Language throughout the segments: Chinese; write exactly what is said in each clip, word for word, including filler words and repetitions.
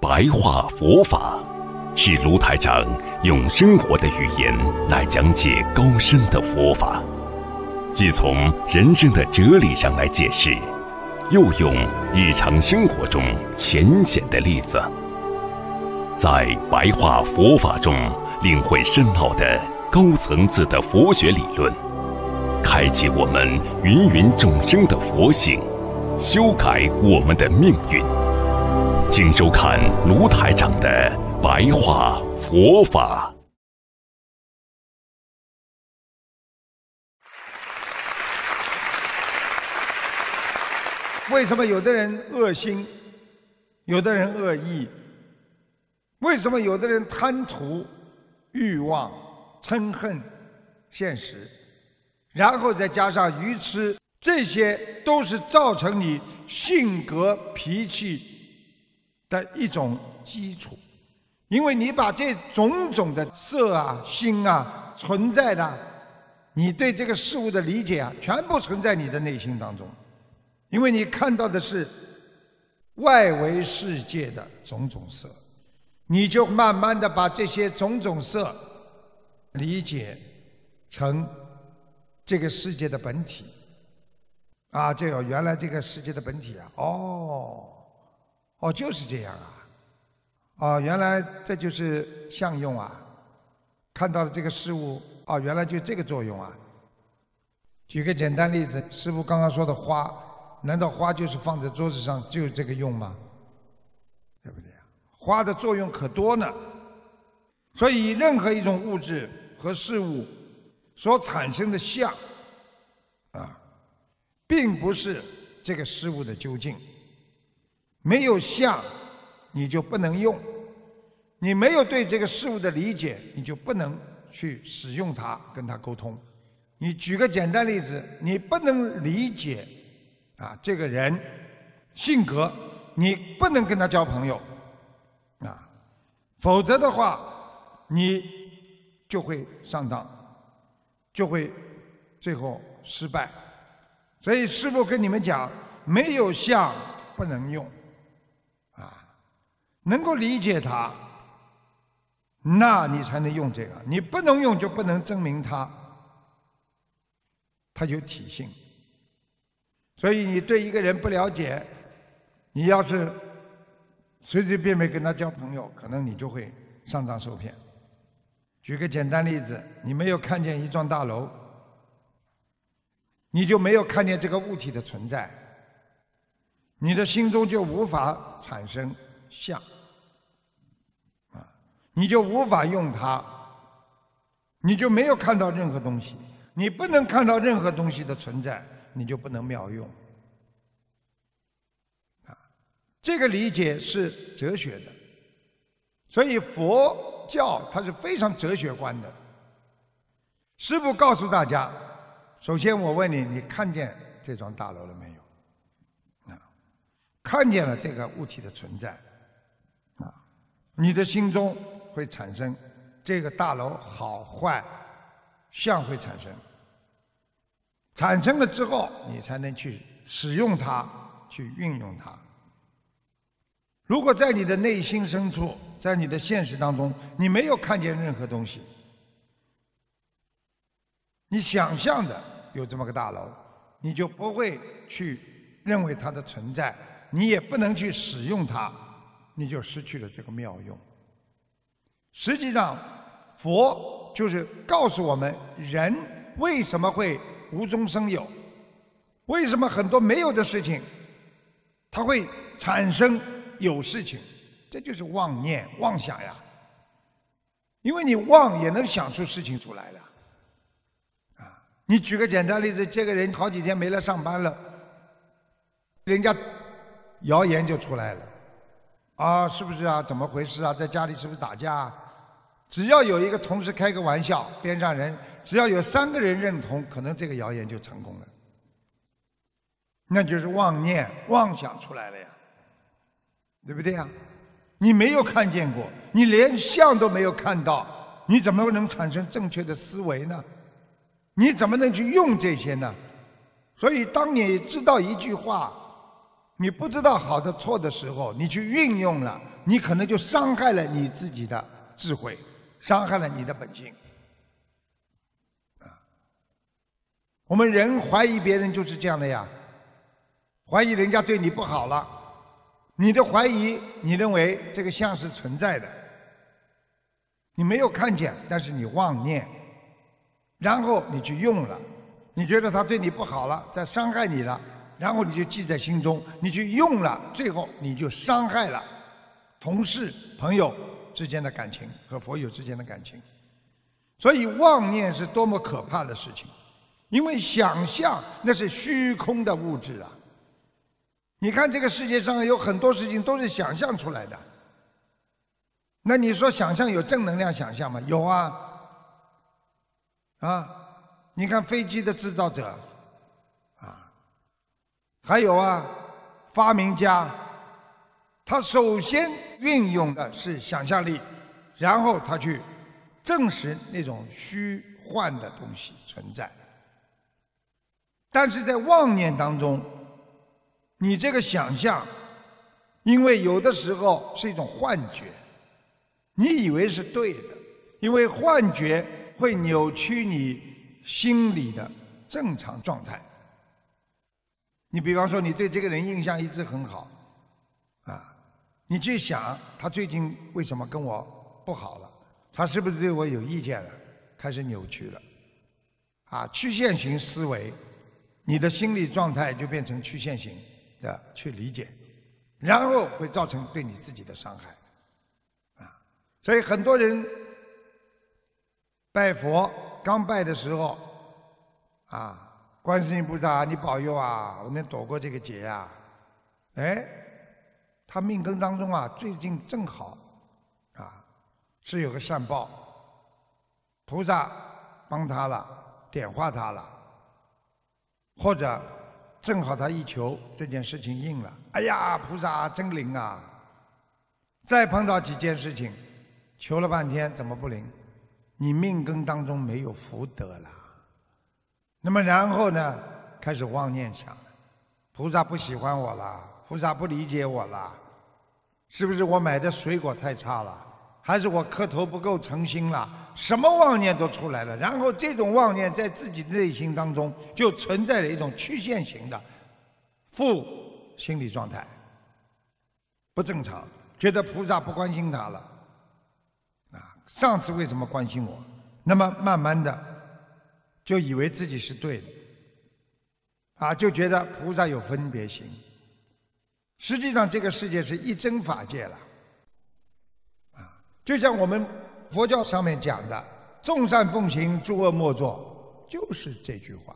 白话佛法，是卢台长用生活的语言来讲解高深的佛法，既从人生的哲理上来解释，又用日常生活中浅显的例子，在白话佛法中领会深奥的高层次的佛学理论，开启我们芸芸众生的佛性，修改我们的命运。请收看卢台长的白话佛法。 为什么有的人恶心，有的人恶意？为什么有的人贪图、欲望、嗔恨、现实，然后再加上愚痴，这些都是造成你性格脾气的一种基础。因为你把这种种的色啊、心啊存在的，你对这个事物的理解啊，全部存在你的内心当中。因为你看到的是外围世界的种种色，你就慢慢的把这些种种色理解成这个世界的本体啊，这有原来这个世界的本体啊，哦，哦就是这样啊，哦原来这就是相用啊，看到了这个事物，哦原来就这个作用啊。举个简单例子，师父刚刚说的花，难道花就是放在桌子上就有这个用吗？对不对？花的作用可多呢。所以任何一种物质和事物所产生的相啊，并不是这个事物的究竟。没有相，你就不能用；你没有对这个事物的理解，你就不能去使用它，跟它沟通。你举个简单例子，你不能理解啊，这个人性格，你不能跟他交朋友啊，否则的话，你就会上当，就会最后失败。所以师父跟你们讲，没有相不能用啊，能够理解它，那你才能用这个。你不能用，就不能证明它，它有体性。所以你对一个人不了解，你要是随随便便跟他交朋友，可能你就会上当受骗。举个简单例子，你没有看见一幢大楼，你就没有看见这个物体的存在，你的心中就无法产生相啊，你就无法用它，你就没有看到任何东西。你不能看到任何东西的存在，你就不能妙用啊。这个理解是哲学的，所以佛教它是非常哲学观的。师父告诉大家，首先我问你，你看见这幢大楼了没有？啊，看见了这个物体的存在啊，你的心中会产生这个大楼好坏相会产生，产生了之后，你才能去使用它，去运用它。如果在你的内心深处，在你的现实当中，你没有看见任何东西，你想象的有这么个大楼，你就不会去认为它的存在，你也不能去使用它，你就失去了这个妙用。实际上，佛就是告诉我们，人为什么会无中生有，为什么很多没有的事情它会产生有事情，这就是妄念妄想呀。因为你妄也能想出事情出来的啊。你举个简单例子，这个人好几天没来上班了，人家谣言就出来了啊，是不是啊？怎么回事啊？在家里是不是打架啊？只要有一个同事开个玩笑，边上人只要有三个人认同，可能这个谣言就成功了。那就是妄念妄想出来了呀，对不对呀？你没有看见过，你连相都没有看到，你怎么能产生正确的思维呢？你怎么能去用这些呢？所以当你知道一句话，你不知道好的错的时候，你去运用了， 你可能就伤害了你自己的智慧，伤害了你的本性。啊，我们人怀疑别人就是这样的呀，怀疑人家对你不好了，你的怀疑，你认为这个相是存在的，你没有看见，但是你妄念，然后你去用了，你觉得他对你不好了，在伤害你了，然后你就记在心中，你去用了，最后你就伤害了同事、朋友之间的感情和佛友之间的感情。所以妄念是多么可怕的事情，因为想象那是虚空的物质啊。你看这个世界上有很多事情都是想象出来的，那你说想象有正能量想象吗？有啊，啊，你看飞机的制造者，啊，还有啊，发明家，他首先运用的是想象力，然后他去证实那种虚幻的东西存在。但是在妄念当中，你这个想象，因为有的时候是一种幻觉，你以为是对的，因为幻觉会扭曲你心理的正常状态。你比方说，你对这个人印象一直很好，啊，你去想他最近为什么跟我不好了，他是不是对我有意见了，开始扭曲了，啊，曲线型思维，你的心理状态就变成曲线型的去理解，然后会造成对你自己的伤害，啊，所以很多人拜佛刚拜的时候，啊，观世音菩萨你保佑啊，我能躲过这个劫啊，哎，他命根当中啊，最近正好啊是有个善报，菩萨帮他了，点化他了，或者正好他一求这件事情应了，哎呀，菩萨真灵啊！再碰到几件事情，求了半天怎么不灵？你命根当中没有福德了。那么然后呢，开始妄念想了，菩萨不喜欢我了，菩萨不理解我了，是不是我买的水果太差了？还是我磕头不够诚心了？什么妄念都出来了，然后这种妄念在自己的内心当中就存在了一种曲线型的负心理状态，不正常，觉得菩萨不关心他了，啊，上次为什么关心我？那么慢慢的就以为自己是对的，啊，就觉得菩萨有分别心。实际上这个世界是一真法界了，啊，就像我们佛教上面讲的“众善奉行，诸恶莫作”，就是这句话。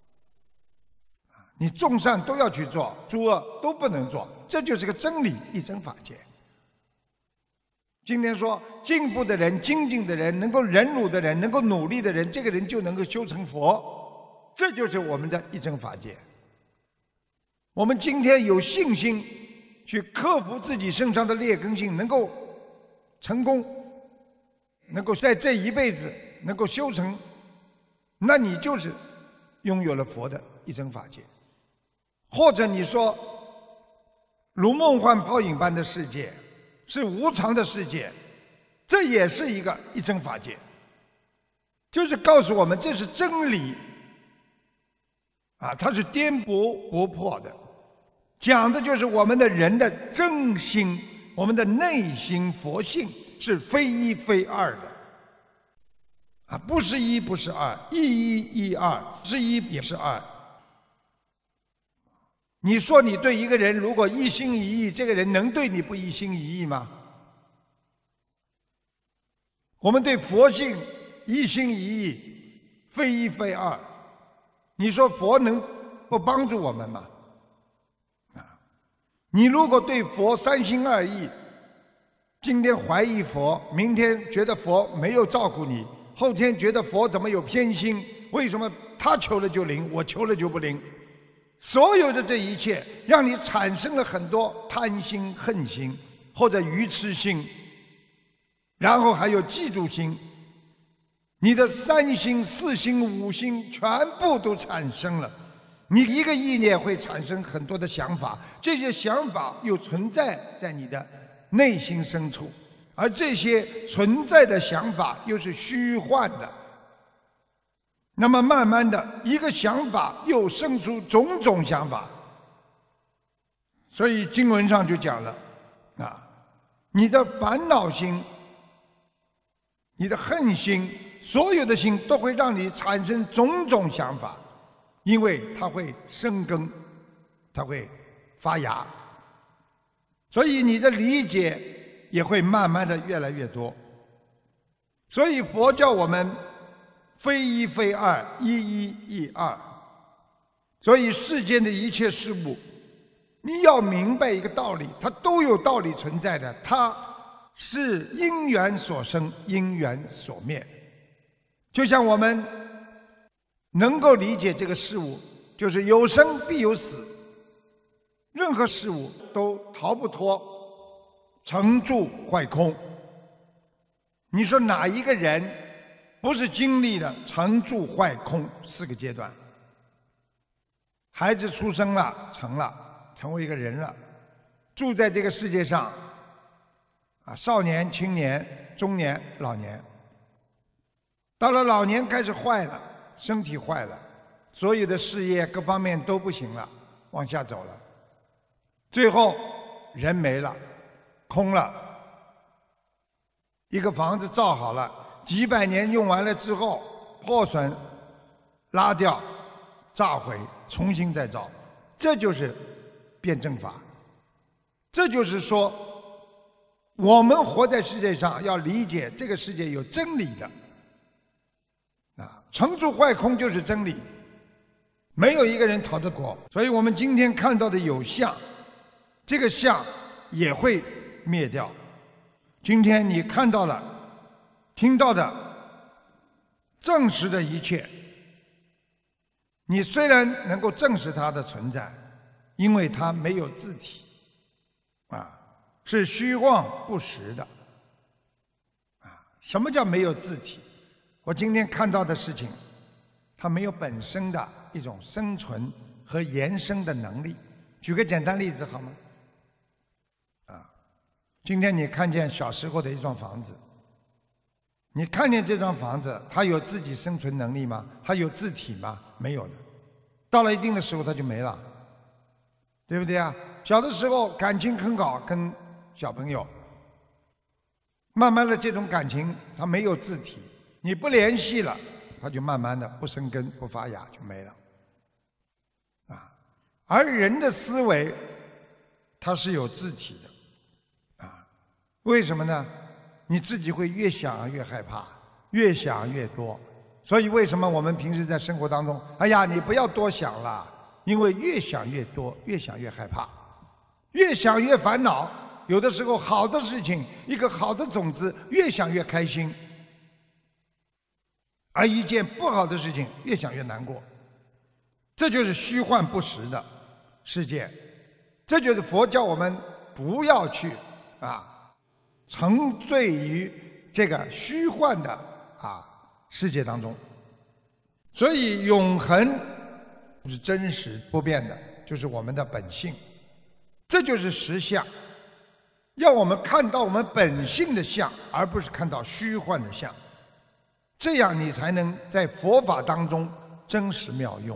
你众善都要去做，诸恶都不能做，这就是个真理，一真法界。今天说进步的人、精进的人、能够忍辱的人、能够努力的人，这个人就能够修成佛，这就是我们的一真法界。我们今天有信心去克服自己身上的劣根性，能够成功，能够在这一辈子能够修成，那你就是拥有了佛的一真法界。或者你说如梦幻泡影般的世界是无常的世界，这也是一个一真法界，就是告诉我们这是真理啊，它是颠簸不破的，讲的就是我们的人的真心，我们的内心佛性是非一非二的啊，不是一不是二，一一一二，是一也是二。你说你对一个人如果一心一意，这个人能对你不一心一意吗？我们对佛性一心一意，非一非二，你说佛能不帮助我们吗？啊，你如果对佛三心二意，今天怀疑佛，明天觉得佛没有照顾你，后天觉得佛怎么有偏心？为什么他求了就灵，我求了就不灵？所有的这一切，让你产生了很多贪心、恨心，或者愚痴心，然后还有嫉妒心，你的三心、四心、五心全部都产生了。你一个意念会产生很多的想法，这些想法又存在在你的内心深处，而这些存在的想法又是虚幻的。那么慢慢的一个想法又生出种种想法。所以经文上就讲了啊，你的烦恼心、你的恨心，所有的心都会让你产生种种想法，因为它会生根，它会发芽，所以你的理解也会慢慢的越来越多。所以佛教我们非一非二，一一一二。所以世间的一切事物，你要明白一个道理，它都有道理存在的，它是因缘所生，因缘所灭。就像我们能够理解这个事物，就是有生必有死，任何事物都逃不脱成住坏空。你说哪一个人不是经历了成住坏空四个阶段？孩子出生了，成了，成为一个人了，住在这个世界上，啊，少年、青年、中年、老年，到了老年开始坏了，身体坏了，所有的事业各方面都不行了，往下走了，最后人没了，空了。一个房子造好了，几百年用完了之后破损，拉掉，炸毁，重新再造，这就是辩证法。这就是说，我们活在世界上要理解这个世界有真理的啊，成住坏空就是真理，没有一个人逃得过。所以我们今天看到的有相，这个相也会灭掉。今天你看到了、听到的、证实的一切，你虽然能够证实它的存在，因为它没有自体，啊，是虚妄不实的。啊，什么叫没有自体？我今天看到的事情，它没有本身的一种生存和延伸的能力。举个简单例子好吗？啊，今天你看见小时候的一幢房子，你看见这幢房子，它有自己生存能力吗？它有自体吗？没有的。到了一定的时候，它就没了，对不对啊？小的时候感情很好，跟小朋友，慢慢的这种感情它没有自体，你不联系了，它就慢慢的不生根不发芽就没了。啊，而人的思维它是有自体的，啊，为什么呢？你自己会越想越害怕，越想越多。所以为什么我们平时在生活当中，哎呀，你不要多想了，因为越想越多，越想越害怕，越想越烦恼。有的时候好的事情，一个好的种子，越想越开心，而一件不好的事情，越想越难过。这就是虚幻不实的世界，这就是佛教我们不要去啊沉醉于这个虚幻的啊世界当中。所以永恒是真实不变的，就是我们的本性，这就是实相。要我们看到我们本性的相，而不是看到虚幻的相，这样你才能在佛法当中真实妙用。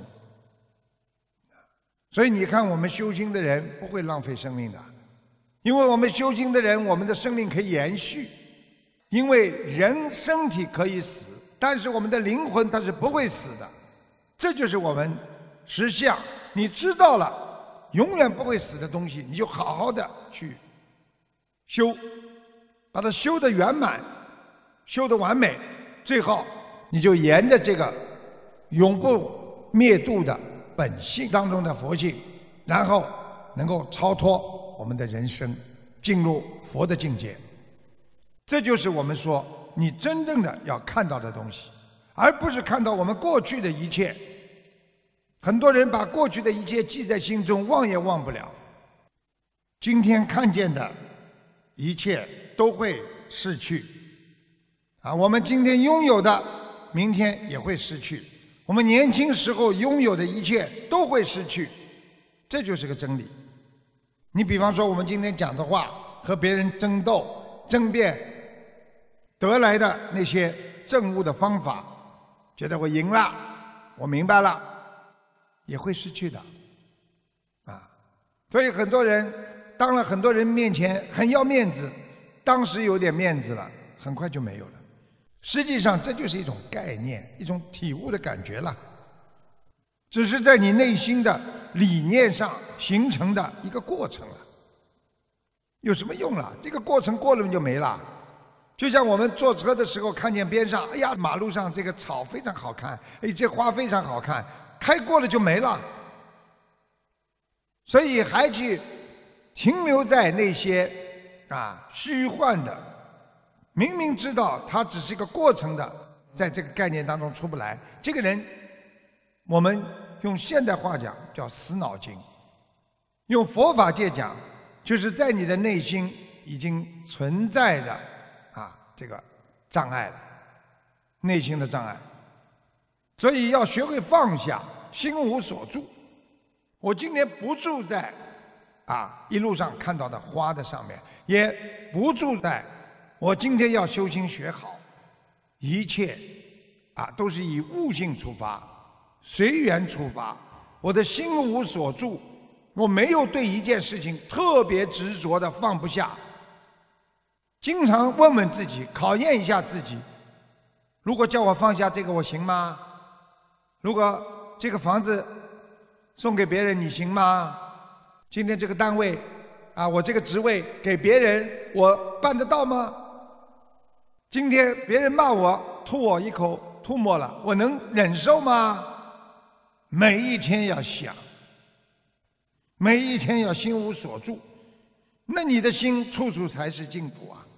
所以你看我们修心的人不会浪费生命的，因为我们修心的人，我们的生命可以延续。因为人身体可以死，但是我们的灵魂它是不会死的，这就是我们实相。你知道了永远不会死的东西，你就好好的去修，把它修得圆满，修得完美，最后你就沿着这个永不灭度的本性当中的佛性，然后能够超脱我们的人生，进入佛的境界。这就是我们说你真正的要看到的东西，而不是看到我们过去的一切。很多人把过去的一切记在心中，忘也忘不了。今天看见的一切都会逝去啊，我们今天拥有的明天也会失去，我们年轻时候拥有的一切都会失去，这就是个真理。你比方说我们今天讲的话， 和别人争斗、争辩得来的那些证悟的方法，觉得我赢了，我明白了，也会失去的啊。所以很多人当了很多人面前很要面子，当时有点面子了，很快就没有了。实际上这就是一种概念，一种体悟的感觉了，只是在你内心的理念上形成的一个过程了。有什么用了？这个过程过了就没了。就像我们坐车的时候看见边上，哎呀，马路上这个草非常好看，哎，这花非常好看，开过了就没了。所以还去停留在那些啊虚幻的，明明知道它只是一个过程的，在这个概念当中出不来。这个人，我们用现代话讲叫死脑筋，用佛法界讲，就是在你的内心已经存在的啊这个障碍了，内心的障碍。所以要学会放下，心无所住。我今天不住在啊一路上看到的花的上面，也不住在我今天要修心学好，一切啊都是以悟性出发，随缘出发。我的心无所住，我没有对一件事情特别执着的放不下。经常问问自己，考验一下自己，如果叫我放下这个我行吗？如果这个房子送给别人你行吗？今天这个单位啊，我这个职位给别人我办得到吗？今天别人骂我吐我一口唾沫了，我能忍受吗？每一天要想，每一天要心无所住，那你的心处处才是净土啊。